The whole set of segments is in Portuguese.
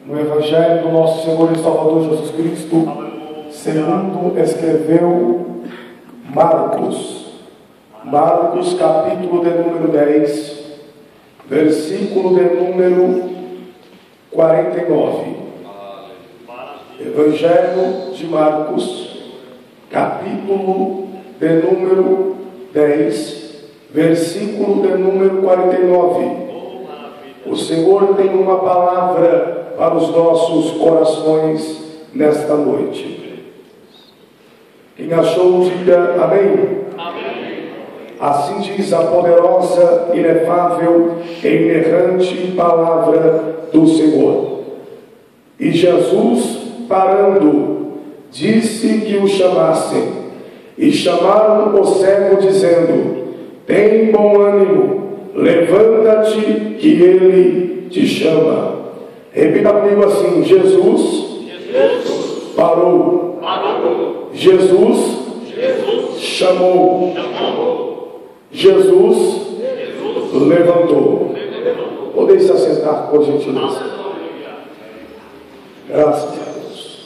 no Evangelho do nosso Senhor e Salvador Jesus Cristo, segundo escreveu Marcos. Marcos, capítulo de número 10, versículo de número 49. Evangelho de Marcos, capítulo de número 10, versículo de número 49. O Senhor tem uma palavra para os nossos corações nesta noite. Quem achou, diga amém. Amém. Assim diz a poderosa, inefável e inerrante palavra do Senhor. E Jesus, parando, disse que o chamassem. E chamaram o cego, dizendo: tem bom ânimo, levanta-te, que ele te chama. Repita comigo assim: Jesus parou. Jesus chamou. Jesus levantou. Podem se assentar, por gentileza. Graças a Deus.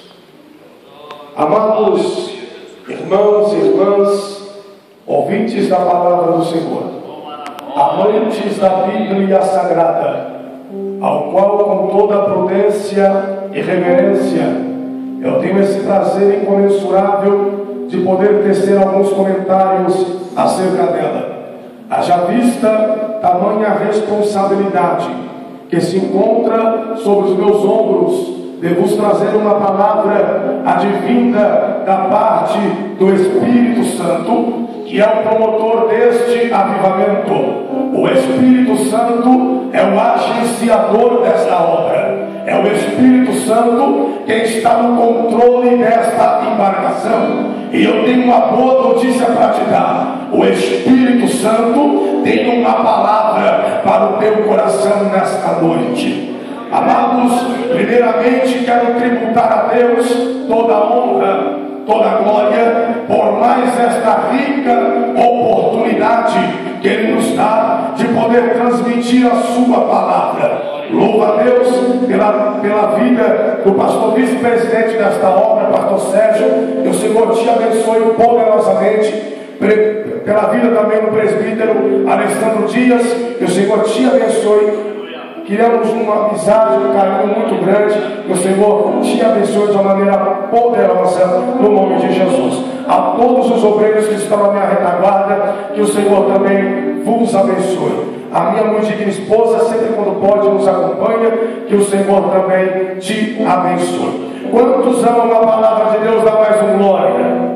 Amados irmãos e irmãs, ouvintes da palavra do Senhor, amantes da Bíblia Sagrada, ao qual com toda prudência e reverência eu tenho esse prazer incomensurável de poder tecer alguns comentários acerca dela. Haja vista tamanha responsabilidade que se encontra sobre os meus ombros de vos trazer uma palavra advinda da parte do Espírito Santo, que é o promotor deste avivamento. O Espírito Santo é o agenciador desta obra. É o Espírito Santo quem está no controle desta embarcação. E eu tenho uma boa notícia para te dar. O Espírito Santo tem uma palavra para o teu coração nesta noite. Amados, primeiramente quero tributar a Deus toda a honra, toda a glória, por mais esta rica oportunidade que Ele nos dá de poder transmitir a sua palavra. Louva a Deus pela vida do pastor vice-presidente desta obra, pastor Sérgio. Que o Senhor te abençoe poderosamente. Pela vida também do presbítero Alessandro Dias. Que o Senhor te abençoe. Criamos uma amizade, um carinho muito grande. Que o Senhor te abençoe de uma maneira poderosa, no nome de Jesus. A todos os obreiros que estão na minha retaguarda, que o Senhor também vos abençoe. A minha muito digna esposa, sempre quando pode, nos acompanha. Que o Senhor também te abençoe. Quantos amam a palavra de Deus? Dá mais um glória.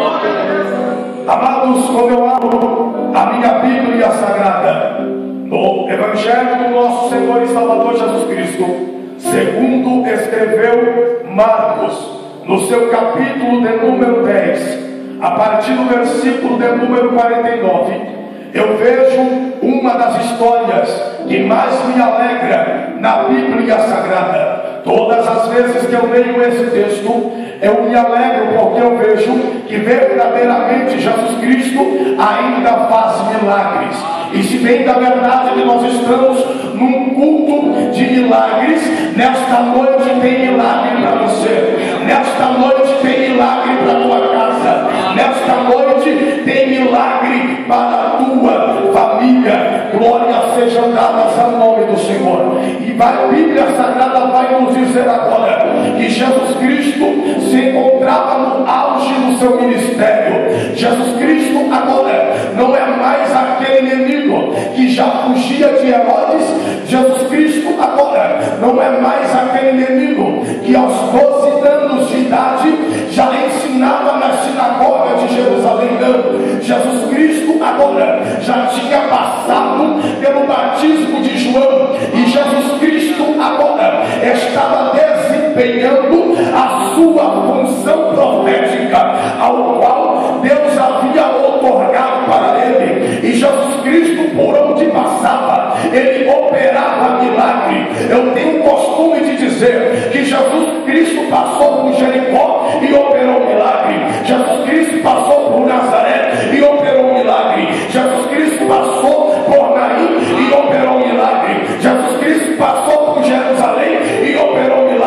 Amados, quando eu abro a minha Bíblia Sagrada, no Evangelho do nosso Senhor e Salvador Jesus Cristo, segundo escreveu Marcos, no seu capítulo de número 10, a partir do versículo de número 49, eu vejo uma das histórias que mais me alegra na Bíblia Sagrada. Todas as vezes que eu leio esse texto, eu me alegro porque eu vejo que verdadeiramente Jesus Cristo ainda faz milagres. E se bem da verdade que nós estamos num culto de milagres, nesta noite tem milagre para você. Nesta noite tem milagre para a tua casa. Nesta noite tem milagre para a tua família. Glórias sejam dadas ao nome do Senhor. E a Bíblia Sagrada vai nos dizer agora que Jesus Cristo se encontrava no auge do seu ministério. Jesus Cristo agora não é mais aquele inimigo que já fugia de Herodes. Jesus Cristo agora não é mais aquele inimigo que aos 12 anos de idade já ensinava na sinagoga de Jerusalém. Não. Jesus Cristo agora já tinha passado pelo batismo de João, e Jesus Cristo agora estava desempenhando a sua função profética, ao qual Deus havia otorgado para ele. E Jesus Cristo, por onde passava, ele operava milagre. Eu tenho o costume de dizer que Jesus Cristo passou por Jericó e operou milagre. Jesus Cristo passou por Nazaré e operou milagre. Jesus Cristo passou por Naim e operou milagre. Jesus Cristo passou por Jerusalém e operou milagre.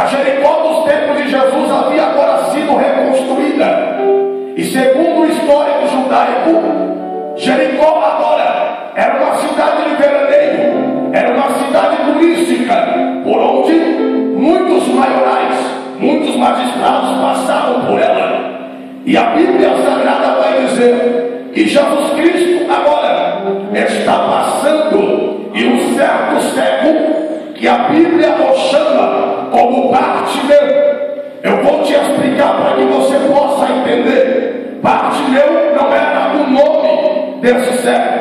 A Jericó dos tempos de Jesus havia agora sido reconstruída. E segundo o histórico judaico, Jericó agora era uma cidade de veraneio, era uma cidade turística, por onde muitos maiorais, muitos magistrados passavam por ela. E a Bíblia Sagrada vai dizer que Jesus Cristo agora está passando e um certo cego, que a Bíblia o chama como Bartimeu. Eu vou te explicar para que você possa entender. Bartimeu não era o nome desse cego.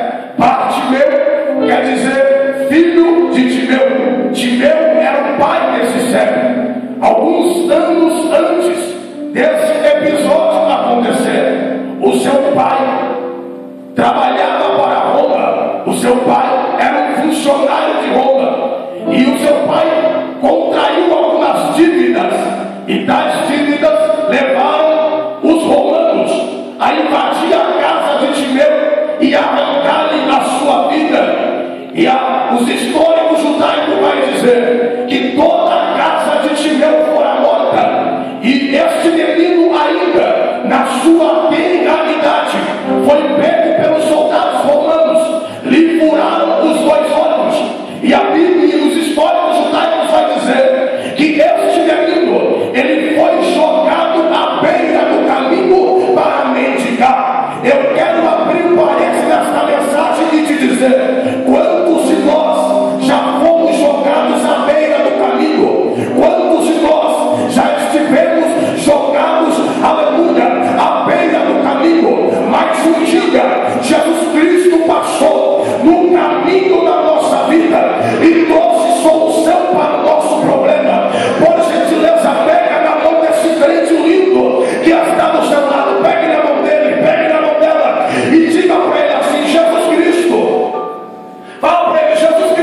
Bartimeu quer dizer filho de Timeu. Timeu era o pai desse cego. Alguns anos antes desse episódio acontecer, o seu pai trabalhava para Roma. O seu pai era um funcionário de Roma. E o seu pai contraiu algumas dívidas. E tais dívidas levaram os romanos a invadir a casa de Timeu e arrancar-lhe a sua vida. E os históricos judaicos vão dizer que toda a casa de Timeu fora morta. E este menino ainda, na sua tenra idade, foi pego pelos soldados romanos, lhe furaram os dois olhos. E a Bíblia e os históricos judaicos vão dizer que este menino, ele foi jogado à beira do caminho para mendigar. Eu quero abrir um parênteses nesta mensagem e te dizer: quantos de nós já fomos jogados à beira do caminho? Quantos de nós já estivemos jogados, aleluia, à beira do caminho? Mas um dia Jesus Cristo passou no caminho da nossa vida e trouxe solução para o nosso problema. Por gentileza, pega na mão desse crente lindo que está do seu lado, pegue na mão dele, pegue na mão dela e diga para ele assim: Jesus Cristo, fala para ele: Jesus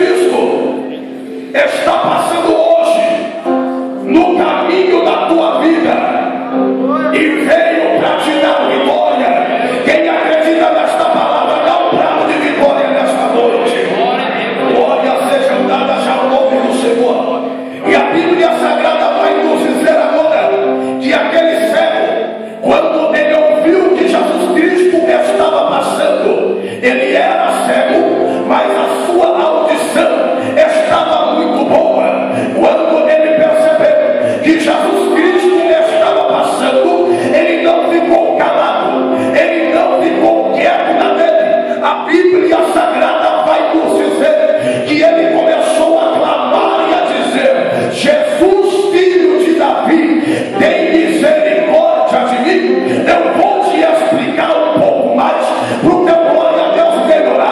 Cristo está passando hoje no caminho da tua vida e veio para te dar vitória. Quem acredita nesta palavra, dá um brado de vitória nesta noite. Glória seja dada já ao nome do Senhor. E a Bíblia Sagrada vai nos dizer agora que aquele cego, quando ele ouviu que Jesus Cristo estava passando, ele era cego, mas a sua audição estava muito boa. Quando ele percebeu que Jesus Cristo estava passando, ele não ficou calado, ele não ficou quieto na dele. A Bíblia Sagrada vai nos dizer que ele começou a clamar e a dizer: Jesus, filho de Davi, tem misericórdia de mim. Eu vou te explicar um pouco mais para o teu glória a Deus melhorar.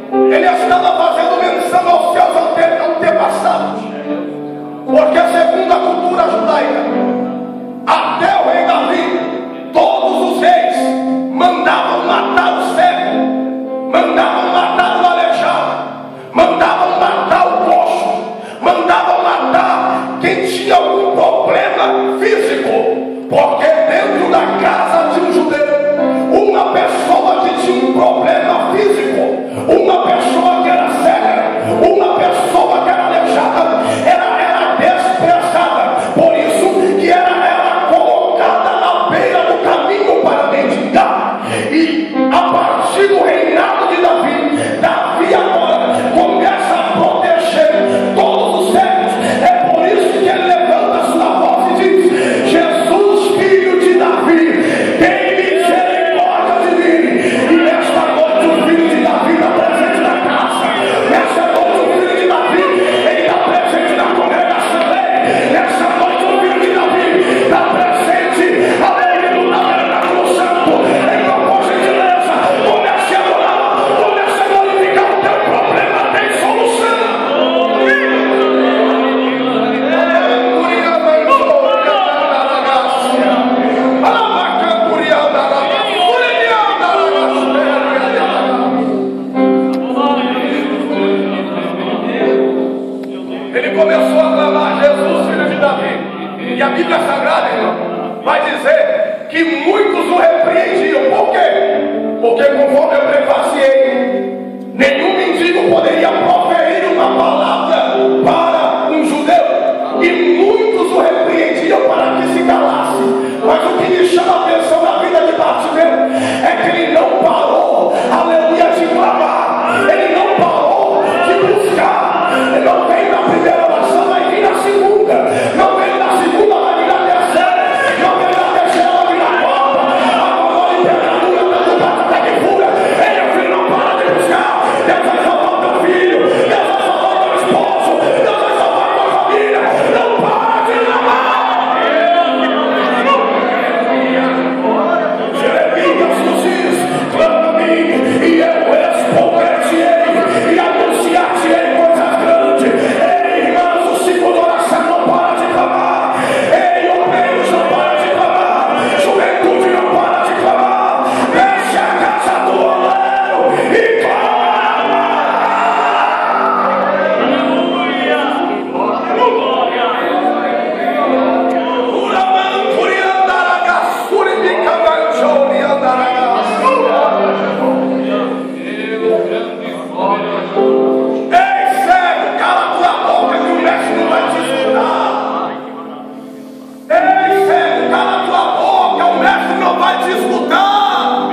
ele estava fazendo menção aos seus antepassados, porque segundo a cultura judaica, até o rei Davi, todos os reis mandavam matar o cego, mandavam matar o aleijado, mandavam matar o coxo, mandavam matar quem tinha algum problema físico, porque dentro da casa de um judeu, uma pessoa que tinha um problema físico, uma pessoa que era cega, uma pessoa que era aleijada, era desprezada. Por isso que era colocada na beira do caminho para mendigar. E a partir do reinado de Davi, Davi agora começa a proteger todos os cegos. É por isso que ele levanta sua voz e diz: Jesus, filho de Davi, tem misericórdia de mim. E nesta noite o filho de Davi está presente na casa. Nesta noite o filho de Davi, ele está presente na congregação dele. Nesta noite o filho de Davi está presente, aleluia, no tabernáculo santo. Então, por gentileza, comece a adorar, comece a glorificar. O teu problema tem solução. Ele começou a clamar: Jesus, filho de Davi. E a Bíblia Sagrada, irmão, vai dizer que muitos o repreendiam. Por quê? Porque, conforme eu prefaciei, nenhum mendigo poderia proferir uma palavra para um judeu, e muitos o repreendiam para que se calasse. Mas o que me chama a atenção na vida de Bartimeu é que ele não parou, aleluia, de clamar. Ele não parou de buscar. Ele não veio na primeira oração, vai vir na segunda. Não veio na segunda, vai vir na terceira. Não veio na terceira, vai vir na quarta. A temperatura tanto bate até que fura. Ele não para de buscar. Deus vai salvar o teu filho, Deus vai salvar o teu esposo, Deus vai salvar a tua família. Não para de clamar. Jeremias nos diz: clama a mim e eu responder-te-ei e anunciar-te-ei coisas grandes. Ei, irmãos, o ciclo de oração não para de clamar. Ei, obreiros, não para de clamar. Juventude, não para de clamar. Desce a casa do oleiro e clama. Ei, cego, cala tua boca que o mestre não vai te escutar. Ei, cego, cala tua boca, o mestre não vai te escutar.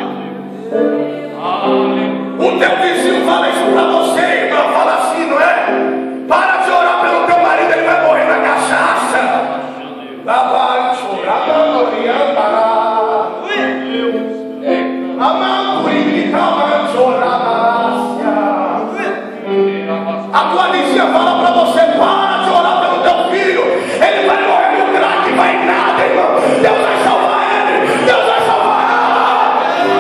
O teu vizinho fala isso pra você, irmã, fala assim, não é? Para de orar pelo teu marido, ele vai morrer na cachaça. Lá vai chorar, a tua vizinha fala para você: para de orar pelo teu filho, ele vai morrer no crack, vai nada, irmão. Deus vai salvar ele, Deus vai salvar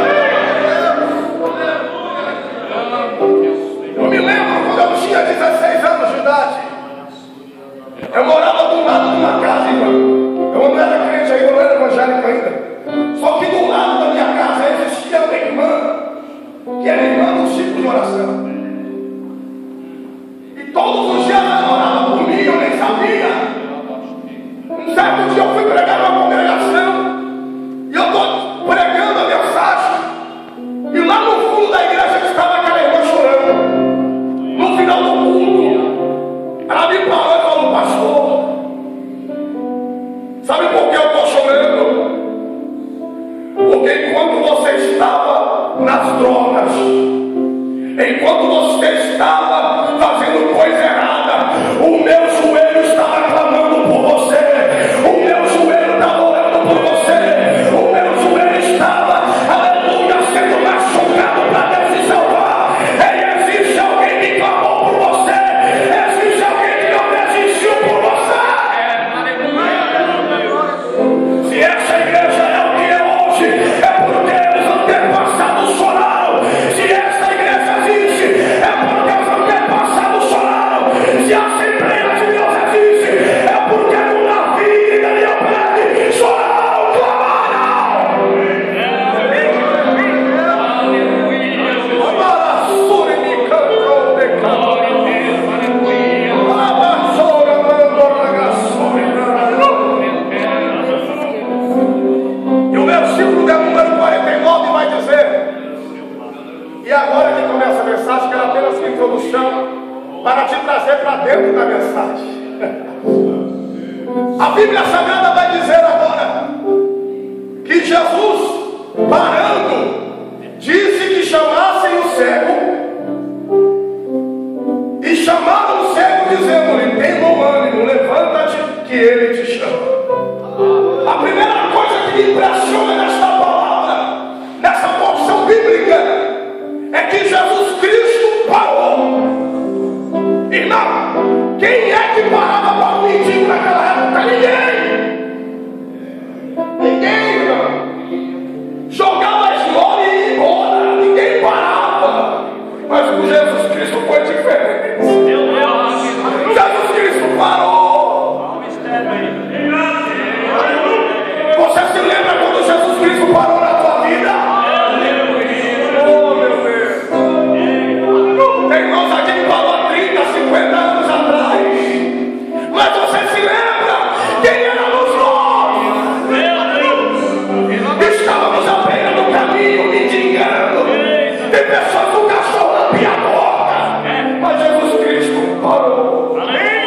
ela. Eu me lembro quando eu tinha 16 anos de idade, eu morava do lado de uma casa, irmão. Eu não era crente ainda, eu não era evangélico ainda. Só que do lado da minha casa existia uma irmã, que era irmã do ciclo de oração. E todos os dias ela orava por mim, eu nem sabia. Um certo dia eu fui pregar numa congregação, e eu estou pregando a mensagem, e lá no fundo da igreja estava aquela irmã chorando. No final do culto, ela me parou e falou: pastor, sabe por que eu estou chorando? Porque enquanto você estava nas drogas, enquanto você estava fazendo coisa errada, o meu joelho estava clamando por você, o meu joelho estava orando por você, o meu joelho estava, aleluia, sendo machucado para Deus te salvar. E existe alguém que clamou por você, existe alguém que não desistiu por você. Se essa igreja é o que é hoje, é porque os antepassados choraram. Se essa igreja existe, introdução para te trazer para dentro da mensagem. A Bíblia Sagrada vai dizer agora que Jesus, parando, disse que chamassem o cego e chamaram o cego dizendo-lhe: tem bom ânimo, levanta-te que ele te chama. A primeira coisa que me impressiona nesta palavra, nessa porção bíblica, é que Jesus Cristo parou. Irmão, quem é que parava para o mendigo naquela época? Ninguém, irmão. Jogava a esmola e ia embora. Ninguém parava. Mas com Jesus Cristo foi diferente. Jesus Cristo parou. Você se lembra quando Jesus Cristo parou na tua vida? Oh, meu Deus. Tem irmãos aqui que parou há 30, 50 anos atrás. Mas você se lembra quem éramos nós? Estávamos à beira do caminho, mendigando. Tem pessoas com cachorro na piadoca. Mas Jesus Cristo parou.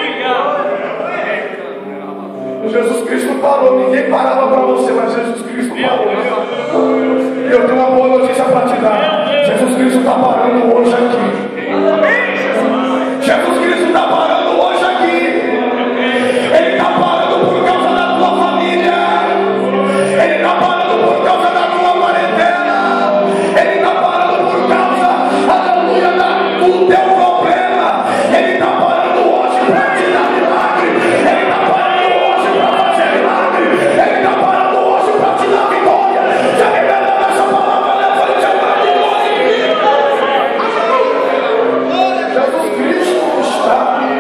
Jesus Cristo parou. Ninguém parava para você, mas Jesus Cristo parou. Eu tenho uma boa notícia para te dar. Jesus Cristo está parando hoje aqui. Jesus Cristo está parando hoje aqui. Ele está parando por causa da tua família. Ele está parando por causa da tua parentela. Ele está parando por causa, aleluia, do teu problema. Ele está parando hoje para te dar milagre. Ele está parando hoje para fazer milagre. Ele está parando hoje para te dar vitória. Se arrependa dessa palavra, levante a mão de glória. Jesus Cristo está aqui.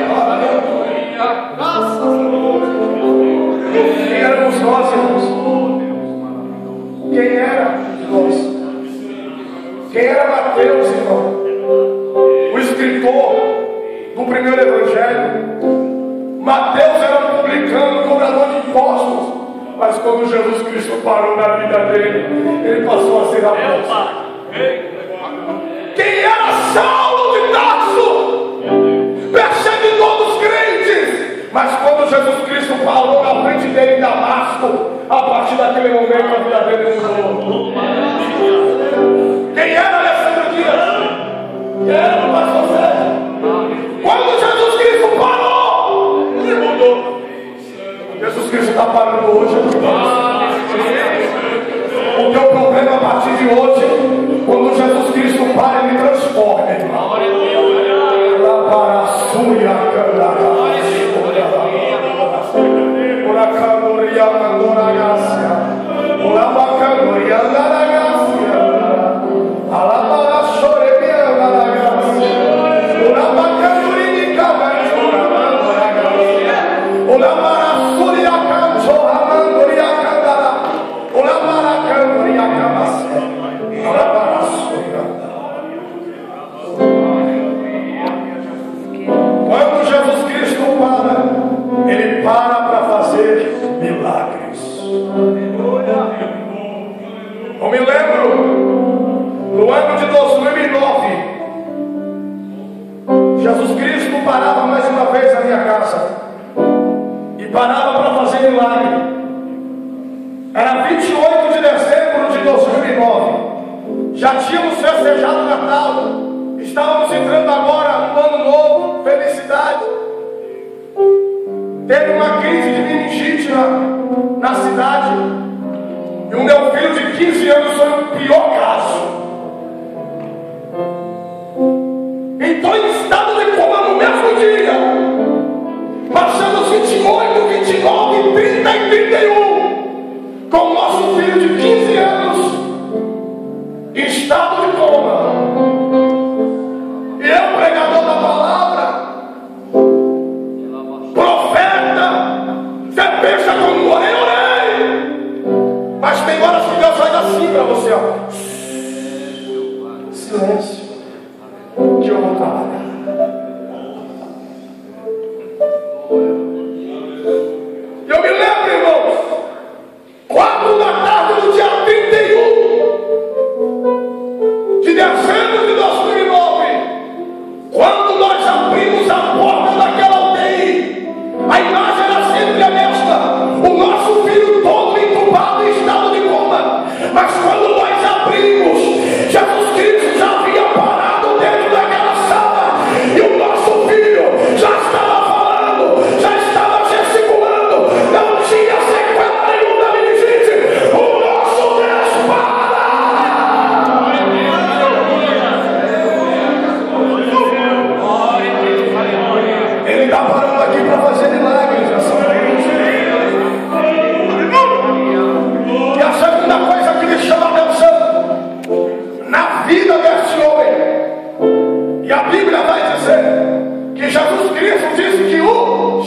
Quem éramos nós, irmãos? Quem era nós? Quem era Mateus, irmão? O escritor do primeiro evangelho. Mateus era um publicano, cobrador de impostos. Mas quando Jesus Cristo parou na vida dele, ele passou a ser apóstolo. Quem era Saulo de Tarso? Perseguidor dos crentes. Mas quando Jesus Cristo parou na frente dele em Damasco, a partir daquele momento a vida dele mudou. Quem era Alessandro Dias? Quem era o pastor Sérgio? Quando Jesus Cristo parou, ele mudou. Jesus Cristo está parando hoje. O teu problema a partir de hoje, quando Jesus Cristo para, ele transforma. Quando Jesus Cristo para, ele para fazer milagres. Eu me lembro, no ano de 2009, Jesus Cristo parava mais uma vez na minha casa e parava para fazer milagre. Era 28 de dezembro de 2009. Já tínhamos festejado o Natal. Estávamos entrando agora no ano novo, felicidade. Teve uma crise de meningite na cidade. E o meu filho de 15 anos foi o pior caso. Então, em estado de coma no mesmo dia, passamos 28, 29, 30 e 31, com o nosso filho de 15 anos em estado de coma. E eu, pregador da palavra, profeta, você pensa como orei. Mas tem horas que Deus faz assim para você, ó. Silêncio, que eu vou trabalhar. Eu me lembro, irmãos, 4 da tarde do dia 31 de dezembro de 2009,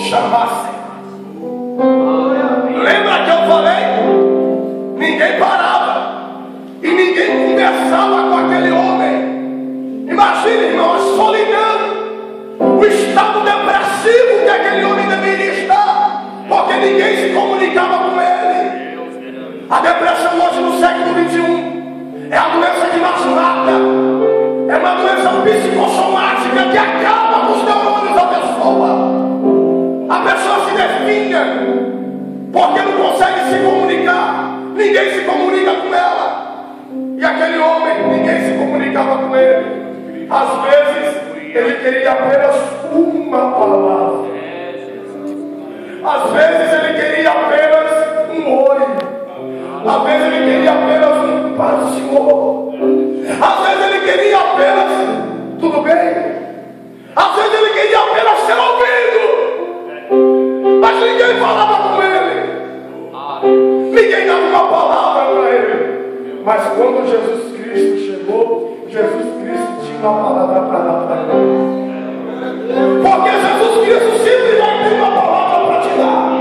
chamassem. Lembra que eu falei? Ninguém parava e ninguém conversava com aquele homem. Imagine, irmão, a solidão, o estado depressivo que aquele homem deveria estar, porque ninguém se comunicava com ele. A depressão hoje no século XXI é a doença que mais mata, é uma doença psicossomática que acaba com os neurônios da pessoa. A pessoa se definha porque não consegue se comunicar, ninguém se comunica com ela. E aquele homem, ninguém se comunicava com ele. Às vezes ele queria apenas uma palavra, às vezes ele queria apenas um oi, às vezes ele queria apenas um paz, Senhor. Às vezes ele queria apenas tudo bem, às vezes ele queria apenas ser ouvido, mas ninguém falava com ele, ninguém dava uma palavra para ele. Mas quando Jesus Cristo chegou, Jesus Cristo tinha uma palavra para dar para ele, porque Jesus Cristo sempre vai ter uma palavra para te dar.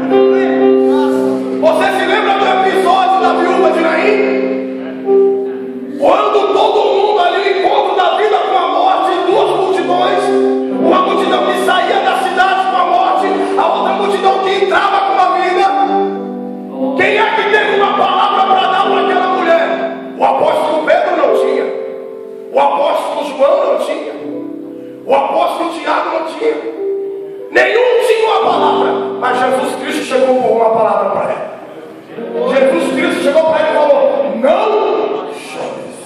Você se lembra do episódio da viúva de Naim? Quando todo mundo ali, o encontro da vida com a morte, duas multidões, uma multidão que saía da cidade com a morte, a outra multidão que entrava com a vida. Quem é que teve uma palavra para dar para aquela mulher? O apóstolo Pedro não tinha, o apóstolo João não tinha, o apóstolo Tiago não tinha, nenhum tinha uma palavra, mas Jesus Cristo chegou com uma palavra para ela. Jesus Cristo chegou para ele e falou: não chores.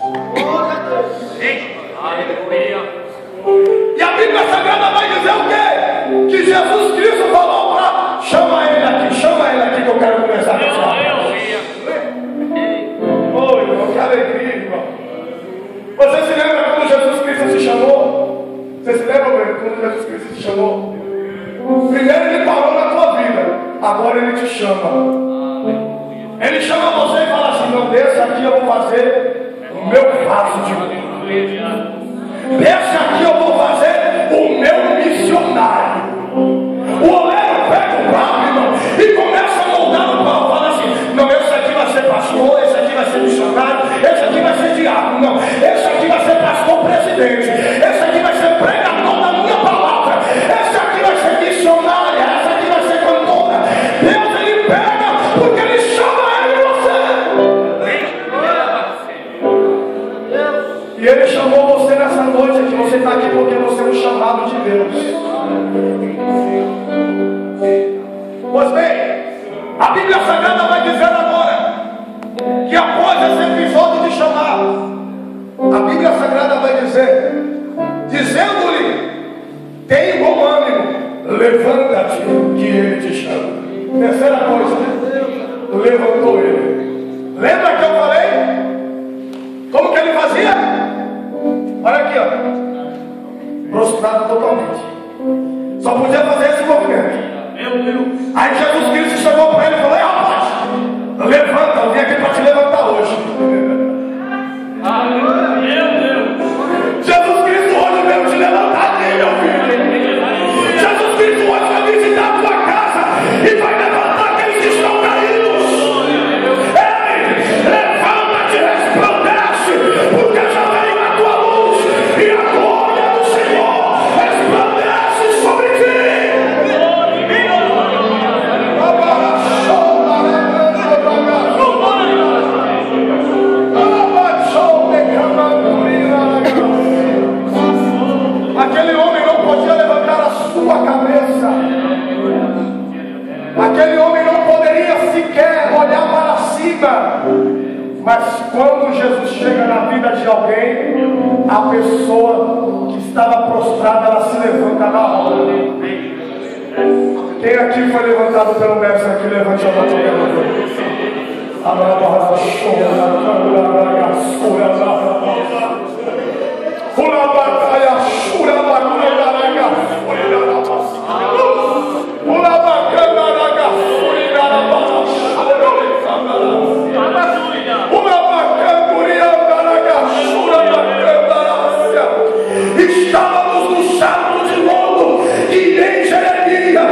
E a Bíblia Sagrada vai dizer o quê? Que Jesus Cristo falou para: chama ele aqui que eu quero conversar com você. Oh, irmão, que alegria, irmão. Você se lembra quando Jesus Cristo se chamou? Você se lembra quando Jesus Cristo se chamou? Primeiro ele parou na tua vida, agora ele te chama. Ele chama você e fala assim: não, desse aqui eu vou fazer o meu vaso de ouro, desse aqui eu vou fazer o meu missionário. O oleiro pega o barro, irmão, e começa a moldar o barro. Fala assim: não, esse aqui vai ser pastor, esse aqui vai ser missionário, esse aqui vai ser diácono, não, esse aqui vai ser pastor presidente, esse aqui vai ser pregador da minha palavra, esse aqui vai ser missionária, essa aqui vai ser cantora. Deus, ele pega porque ele chama ele e você. E ele chamou você nessa noite aqui. Você está aqui porque você é um chamado de Deus. Pois bem, a Bíblia Sagrada vai dizer agora que após esse episódio de chamar, a Bíblia Sagrada vai dizer, dizendo-lhe: tem bom ânimo, levanta-te, que ele te chama. Terceira coisa, levantou ele. Lembra que eu falei? Como que ele fazia? Olha aqui, ó, prostrado totalmente, só podia fazer esse movimento. Aí Jesus Cristo chegou para ele e falou: ei, rapaz, levanta, eu vim aqui para te levantar hoje. Jesus Cristo hoje veio te levantar aqui, meu filho. Jesus Cristo hoje vai visitar a tua casa e vai levantar aqueles que estão caídos. Ei, levanta-te, resplandece, porque já veio a tua luz e a glória do Senhor resplandece sobre ti. Aquele homem não podia levantar a sua cabeça. Aquele homem não poderia sequer olhar para cima. Mas quando Jesus chega na vida de alguém, a pessoa que estava prostrada, ela se levanta na hora. Quem aqui foi levantado pelo mestre aqui, levante a mão. Estávamos no sábado de lodo e nem Jeremias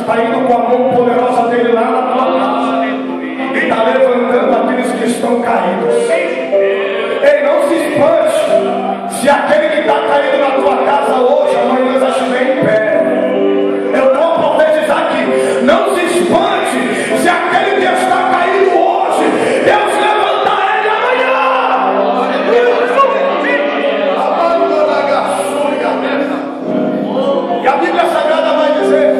está indo com a mão poderosa dele lá na tua casa e está levantando aqueles que estão caídos. Ei, não se espante se aquele que está caído na tua casa hoje, amanhã já estiver em pé. Eu vou profetizar aqui. Não se espante se aquele que está caído hoje, Deus levantar ele amanhã. E a Bíblia Sagrada vai dizer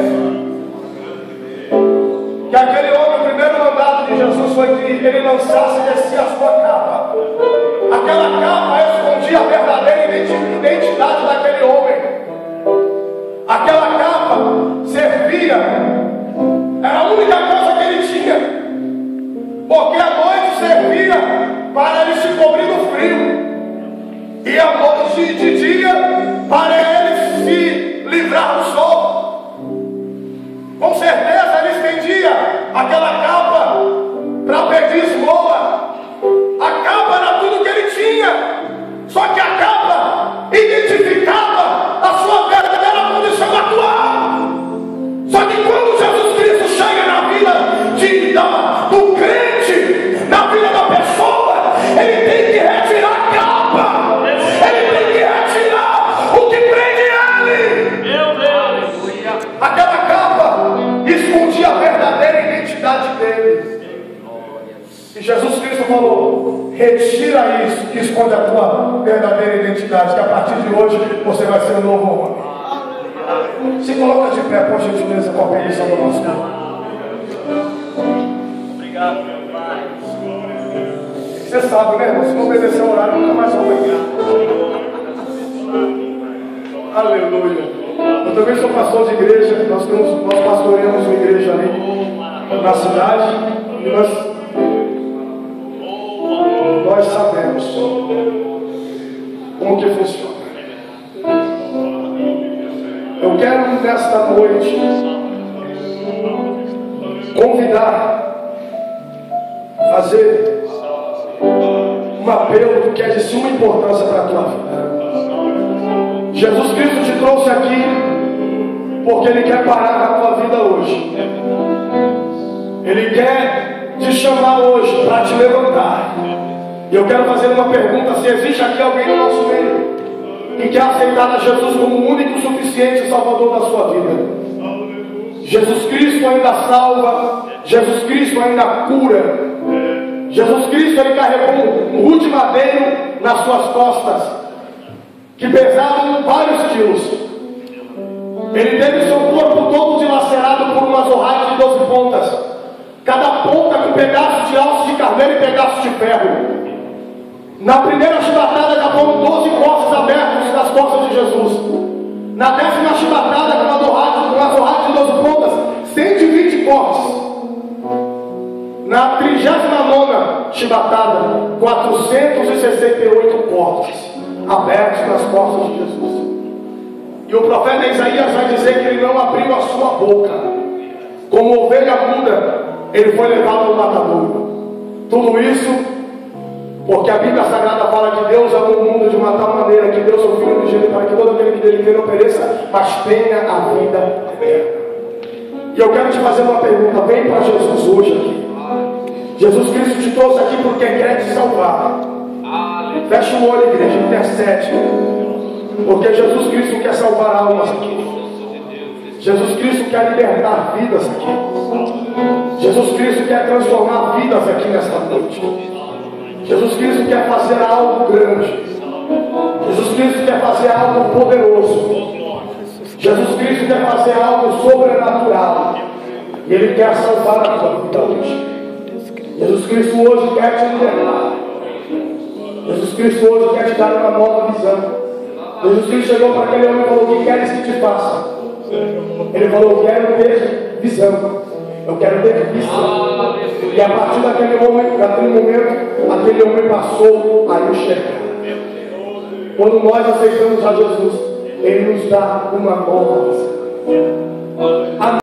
que aquele homem, o primeiro mandado de Jesus foi que ele lançasse e descia a sua capa. Aquela capa escondia a verdadeira identidade daquele homem. Aquela capa servia, era a única coisa que ele tinha, porque a noite servia para ele se cobrir do frio, e a noite de dia para ele se livrar do sol. Com certeza ele estendia aquela capa para pedir esmola. A capa era tudo que ele tinha. Só que a capa identificava a sua verdadeira condição atual. Só que quando Jesus Cristo chega na vida do crente, na vida da pessoa, ele tem que retirar a capa. Ele tem que retirar o que prende ele. Meu Deus! Aquela capa escondia a verdadeira identidade dele. E Jesus Cristo falou: retira isso que esconde a tua verdadeira identidade, que a partir de hoje você vai ser um novo homem. Se coloca de pé, por gentileza, com a permissão do nosso Deus. Obrigado, meu Pai. Você sabe, né, irmão? Se não obedecer o horário, nunca mais vou pegar. Aleluia. Eu também sou pastor de igreja. Nós pastoreamos uma igreja ali na cidade. E nós sabemos como que funciona. Eu quero nesta noite fazer um apelo que é de suma importância para a tua vida. Jesus Cristo te trouxe aqui porque Ele quer parar na tua vida hoje. Ele quer te chamar hoje para te levantar. E eu quero fazer uma pergunta: se existe aqui alguém no nosso meio que quer aceitar a Jesus como o único, suficiente Salvador da sua vida. Jesus Cristo ainda salva, Jesus Cristo ainda cura. Jesus Cristo, Ele carregou um rude madeiro nas suas costas, que pesavam vários quilos. Ele teve seu corpo todo dilacerado por uma azorraia de 12 pontas, cada ponta com pedaços de alço de carneiro e pedaços de ferro. Na primeira chibatada já foram 12 cortes abertos nas costas de Jesus. Na 10ª chibatada, com uma azorraia de 12 pontas, 120 cortes. Na 39ª chibatada, 468 cortes abertos nas costas de Jesus. E o profeta Isaías vai dizer que ele não abriu a sua boca. Como ovelha muda, ele foi levado ao matadouro. Tudo isso porque a Bíblia Sagrada fala que Deus amou o mundo de uma tal maneira que Deus o Filho unigênito para que todo aquele que dele queira não pereça, mas tenha a vida eterna. E eu quero te fazer uma pergunta: vem para Jesus hoje aqui. Jesus Cristo te trouxe aqui porque quer te salvar. Fecha o olho, igreja, intercede. Porque Jesus Cristo quer salvar almas aqui. Jesus Cristo quer libertar vidas aqui. Jesus Cristo quer transformar vidas aqui nesta noite. Jesus Cristo quer fazer algo grande. Jesus Cristo quer fazer algo poderoso. Jesus Cristo quer fazer algo sobrenatural. E Ele quer salvar a tua vida hoje. Jesus Cristo hoje quer te libertar. Jesus Cristo hoje quer te dar uma nova visão. Jesus Cristo chegou para aquele homem e falou: o que queres que te faça? Ele falou: eu quero ter visão. Eu quero ter visão. E a partir daquele momento, aquele homem passou a enxergar. Quando nós aceitamos a Jesus, Ele nos dá uma nova visão.